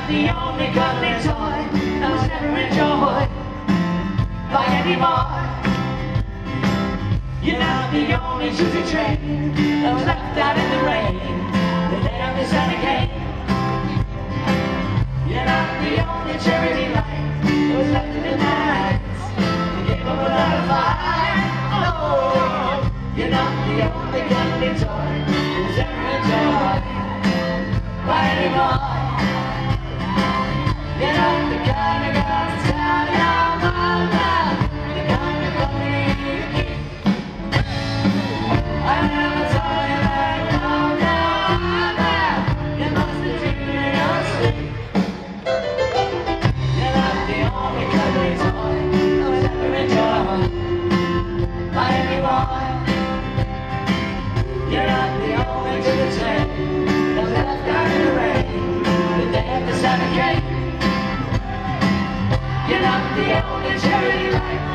the only cuddly toy that was ever enjoyed by anyone. You're not the only choosy train that was left out in the rain the day of the Santa came. You're not the only charity light that was left in the night you gave up without a fight. Oh, you're not the only cuddly toy that was ever enjoyed by anyone. You're not the kind of girl to tell your mama the kind of company you keep. I never told you that, no, you must be dreaming your sleep. You're not the only cuddly toy that was ever enjoyed by anyone. You're not the only to the train that was left out in the rain the day after Santa came. You're not the only charity light